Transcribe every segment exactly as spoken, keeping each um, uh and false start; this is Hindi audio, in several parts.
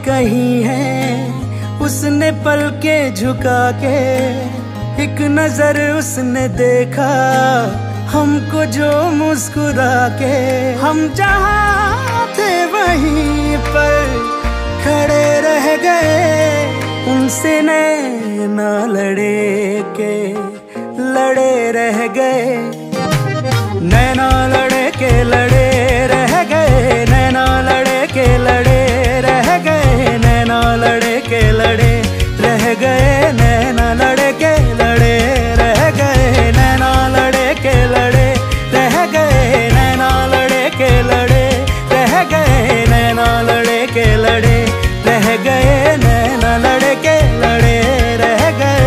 कहीं है उसने पल के झुका के, एक नजर उसने देखा हमको जो मुस्कुरा के। हम जहाँ थे वहीं पर खड़े रह गए, उनसे नैना लड़े के लड़े रह गए। नैना लड़े के लड़े रह गए, नैना लड़े के लड़े रह गए, नैना लड़े के लड़े रह गए, नैना लड़े के लड़े रह गए, नैना लड़े के लड़े रह गए, नैना लड़े के लड़े रह गए, नैना लड़े के लड़े रह गए, नैना लड़े के लड़े रह गए।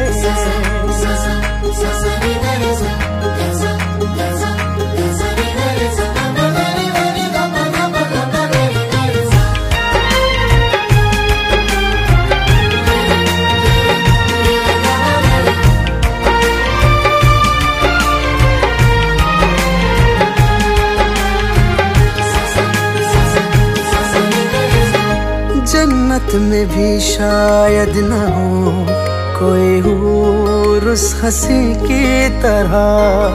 जन्नत में भी शायद न हो कोई हूर उस हंसी की तरह,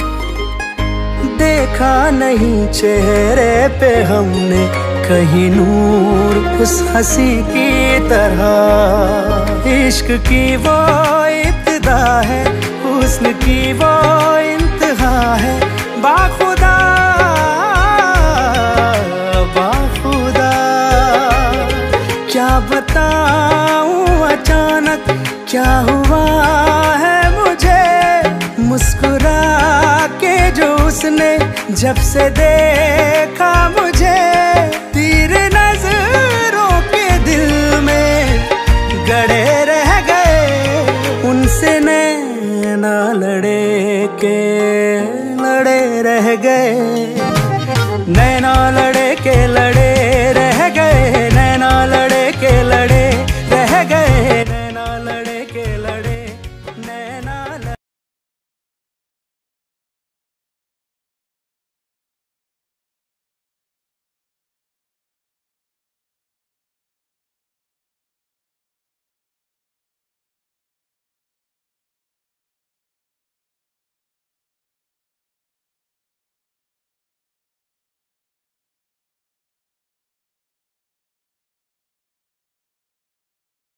देखा नहीं चेहरे पे हमने कहीं नूर उस हंसी की तरह। इश्क की वो इब्तिदा है, हुस्न की वो इंतहा है, बाखुदा बाखुदा क्या बताऊं अचानक क्या हुआ है मुझे। मुस्कुरा के जो उसने जब से देखा मुझे,